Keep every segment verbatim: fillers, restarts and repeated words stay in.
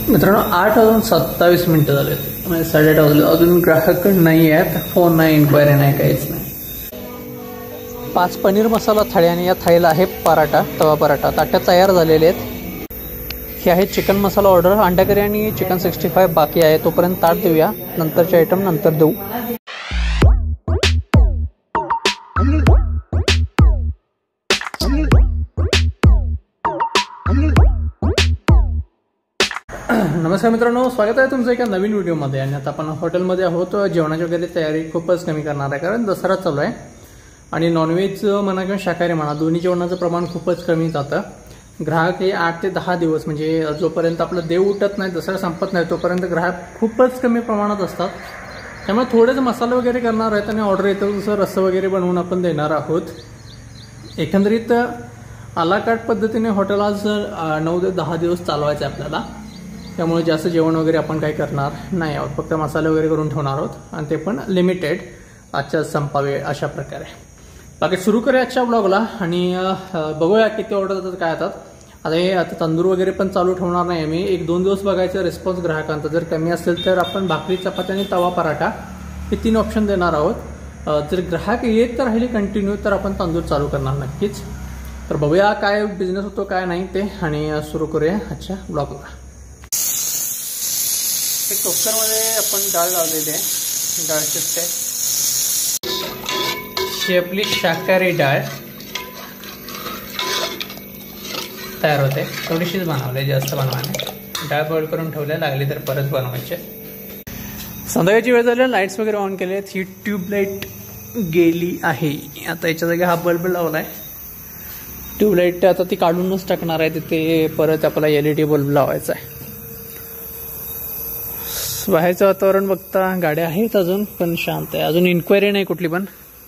मित्रांनो आठ वाजून सत्तावीस मिनिटं झालेत, म्हणजे साडेआठ वाजले. अजून ग्राहक नाही आहेत, फोन नाही, इन्क्वायरी नाही, काहीच नाही. पाच पनीर मसाला थाळी आणि या थाळीला आहे पराठा, तवा पराठा. ताट्या तयार झालेले आहेत. हे आहे चिकन मसाला ऑर्डर. अंडा करी आणि चिकन सिक्स्टी फाय बाकी आहे, तोपर्यंत ताट देऊया. नंतरचे आयटम नंतर देऊ. नमस्कार मित्रांनो, स्वागत आहे तुमचं एका नवीन व्हिडिओमध्ये. आणि आता आपण हॉटेलमध्ये आहोत. जेवणाची वगैरे तयारी खूपच कमी करणार आहे, कारण दसरा चालू आहे आणि नॉनव्हेज म्हणा किंवा शाकाहारी म्हणा, दोन्ही जेवणाचं प्रमाण खूपच कमी जातं. ग्राहक हे आठ ते दहा दिवस, म्हणजे जोपर्यंत आपलं देव उठत नाही, दसरा संपत नाही, तोपर्यंत ग्राहक खूपच कमी प्रमाणात असतात. त्यामुळे थोडेच मसाले वगैरे करणार आहेत आणि ऑर्डर येतं तसं रस्सं वगैरे बनवून आपण देणार आहोत. एकंदरीत आलाकाट पद्धतीने हॉटेल आज नऊ ते दहा दिवस चालवायचं आहे आपल्याला. त्यामुळे जास्त जेवण वगैरे आपण काही करणार नाही आहोत, फक्त मसाले वगैरे करून ठेवणार आहोत आणि ते पण लिमिटेड, आजच्या संपावे अशा प्रकारे. बाकी सुरू करूया आजच्या ब्लॉगला आणि बघूया किती ऑर्डर जातात, काय येतात. आता हे आता तंदूर वगैरे पण चालू ठेवणार नाही मी, एक दोन दिवस बघायचं रिस्पॉन्स ग्राहकांचा. जर कमी असेल तर आपण भाकरी, चपाती आणि तवा पराठा हे तीन ऑप्शन देणार आहोत. जर ग्राहक येत तर राहिले कंटिन्यू, तर आपण तंदूर चालू करणार नक्कीच. तर बघूया काय बिझनेस होतो काय नाही ते, आणि सुरू करूया आजच्या ब्लॉगला. कुकरमध्ये आपण डाळ लावलेली आहे, डाळ शिजते. ही आपली शाकाहारी डाळ तयार होते. थोडीशीच बनवली, जास्त बनवायला. डाळ बॉईल करून ठेवल्या, लागली तर परत बनवायचे. संध्याकाळची वेळ झाली, लाईट्स वगैरे ऑन केले आहेत. ही ट्यूबलाईट गेली आहे, आता याच्या जागी हा बल्ब लावलाय. ट्यूबलाईट आता ती काढूनच टाकणार आहे, तिथे परत आपल्याला एल ई डी बल्ब लावायचा आहे. बाहेरचं वातावरण बघता गाड्या आहेत अजून, पण शांत आहे. अजून इन्क्वायरी नाही कुठली पण.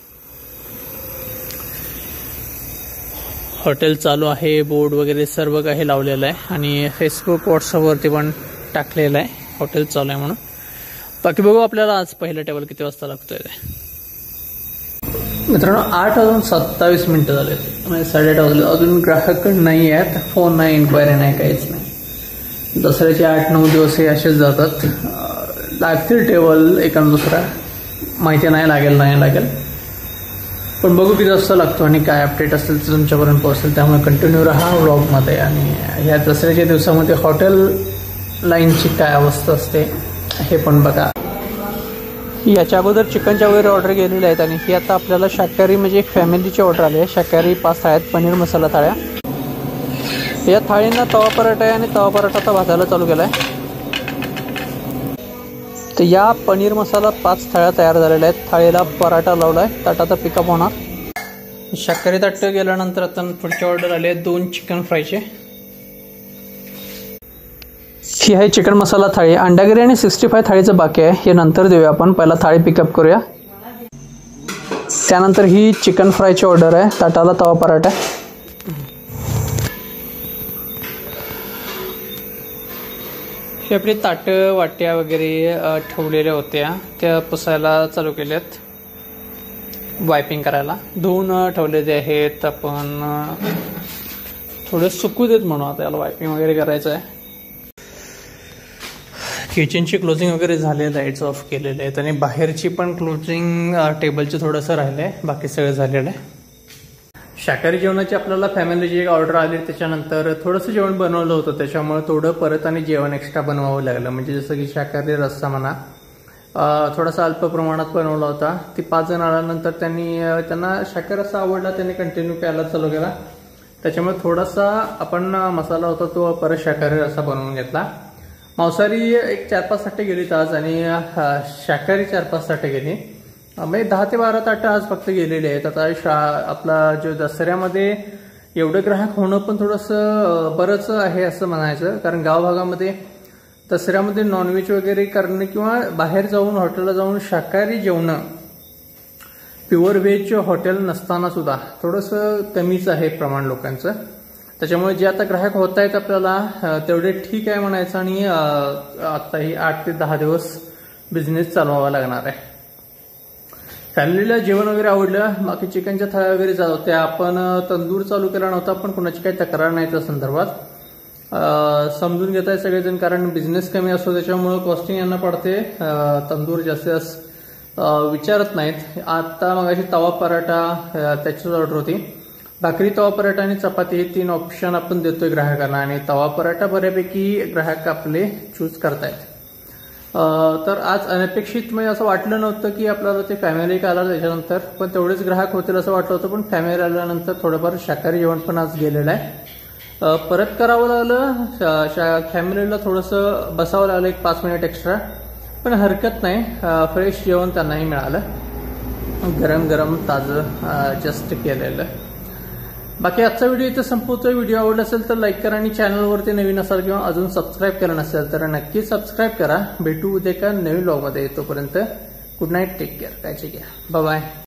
हॉटेल चालू आहे, बोर्ड वगैरे सर्व काही लावलेलं आहे आणि फेसबुक व्हॉट्सअपवरती पण टाकलेलं आहे हॉटेल चालू आहे म्हणून. बाकी बघू आपल्याला आज पहिला टेबल किती वाजता लागतोय ते. मित्रांनो आठ वाजून सत्तावीस मिनिटं झालेत, म्हणजे साडेआठ वाजले. अजून ग्राहक नाही आहेत, फोन नाही, इन्क्वायरी नाही, काहीच नाही. दसऱ्याचे आठ नऊ दिवस हे असेच जातात. लागतील टेबल एका दुसरा, माहिती नाही लागेल नाही लागेल, पण बघू किती वाजता लागतो आणि काय अपडेट असेल तर तुमच्यापर्यंत पोहोचेल. त्यामुळे कंटिन्यू राहा व्लॉगमध्ये. आणि या दसऱ्याच्या दिवसामध्ये हॉटेल लाईनची काय अवस्था असते हे पण बघा. याच्या अगोदर चिकनच्या वगैरे ऑर्डर गेलेल्या आहेत आणि ही आता आपल्याला शाकाहारी, म्हणजे एक फॅमिलीची ऑर्डर आली आहे. शाकाहारी पाच थाळ्या आहेत, पनीर मसाला थाळ्या. या थाळींना तवा पराठा आहे आणि तवा पराठा आता भाजायला चालू केला आहे. तर या पनीर मसाला पाच थाळ्या तयार झालेल्या आहेत. थाळीला पराठा लावला आहे, ताटाचा पिकअप होणार. शाकाहारी ताट गेल्यानंतर आता पुढची ऑर्डर आली आहे दोन चिकन फ्रायचे. ही आहे चिकन मसाला थाळी. अंडागिरी आणि सिक्स्टी फाय थाळीचं बाकी आहे, हे नंतर देऊया आपण. पहिला थाळी पिकअप करूया. त्यानंतर ही चिकन फ्रायची ऑर्डर आहे, ताटाला तवा पराठा. हे आपली ताटं वाट्या वगैरे ठेवलेल्या होत्या, त्या पुसायला चालू केल्यात, वायपिंग करायला. धुवून ठेवलेले आहेत. आपण थोडे सुकू देत म्हणून आता याला वायपिंग वगैरे करायचं आहे. किचनची क्लोजिंग वगैरे झाले, लाईट्स ऑफ केलेले आहेत आणि बाहेरची पण क्लोजिंग टेबलचं थोडंसं राहिलं आहे, बाकी सगळं झालेलं आहे. शाकाहारी जेवणाची आपल्याला फॅमिलीची एक ऑर्डर आली, त्याच्यानंतर थोडंसं जेवण बनवलं होतं, त्याच्यामुळे थोडं परत आणि जेवण एक्स्ट्रा बनवावं लागलं. म्हणजे जसं की शाकाहारी रस्सा म्हणा, थोडासा अल्प प्रमाणात बनवला होता. ती पाच जण आल्यानंतर त्यांनी त्यांना शाकाहारी रस्सा आवडला, त्यांनी कंटिन्यू प्यायला चालू केला. त्याच्यामुळे थोडासा आपण मसाला होता तो परत शाकाहारी रस्सा बनवून घेतला. मांसाहारी एक चार पाच ताटे गेली आज आणि शाकाहारी चार पाच ताटे गेली, म्हणजे दहा ते बारा ताटं आज फक्त गेलेले आहेत. आता शा आपला जो दसऱ्यामध्ये एवढं ग्राहक होणं पण थोडंसं बरंच आहे असं म्हणायचं, कारण गावभागामध्ये दसऱ्यामध्ये नॉनव्हेज वगैरे करणं किंवा बाहेर जाऊन हॉटेलला जाऊन शाकाहारी जेवणं, प्युअर व्हेज हॉटेल नसताना सुद्धा थोडंसं कमीच आहे प्रमाण लोकांचं. त्याच्यामुळे जे आता ग्राहक होत आहेत आपल्याला तेवढे ठीक आहे म्हणायचं. आणि आत्ताही आठ ते दहा दिवस बिझनेस चालवावा लागणार आहे. फॅमिलीला जेवण वगैरे आवडलं. बाकी चिकनच्या थाळ्या वगैरे जात होत्या. आपण तंदूर चालू केला नव्हता, पण कुणाची काही तक्रार नाही त्या संदर्भात. समजून घेत आहे सगळेजण, कारण बिझनेस कमी असतो त्याच्यामुळे कॉस्टिंग यांना पडते. तंदूर जास्त विचारत नाहीत. आता मगाशी तवा पराठा त्याचीच ऑर्डर होती. भाकरी, तवा पराठा आणि चपाती हे तीन ऑप्शन आपण देतोय ग्राहकांना, आणि तवा पराठा बऱ्यापैकी ग्राहक आपले चूज करतायत. तर आज अनपेक्षित म्हणजे असं वाटलं नव्हतं की आपल्याला ते फॅमिली का आलं त्याच्यानंतर, पण तेवढेच ग्राहक होतील असं वाटलं होतं. पण फॅमिली आल्यानंतर थोडंफार शाकाहारी जेवण पण आज गेलेलं आहे. परत करावं लागलं, फॅमिलीला थोडंसं बसावं लागलं एक पाच मिनिट एक्स्ट्रा, पण हरकत नाही. फ्रेश जेवण त्यांनाही मिळालं, गरम गरम ताजं जस्ट केलेलं. बाकी आजचा व्हिडिओ इथं संपवतोय. व्हिडिओ आवडला असेल तर लाईक करा, आणि चॅनलवरती नवीन असाल किंवा अजून सबस्क्राईब केलं नसेल तर नक्की सबस्क्राईब करा. भेटू उद्या एका नवीन व्लॉगमध्ये. तोपर्यंत गुड नाईट, टेक केअर, काळजी घ्या, बाय बाय.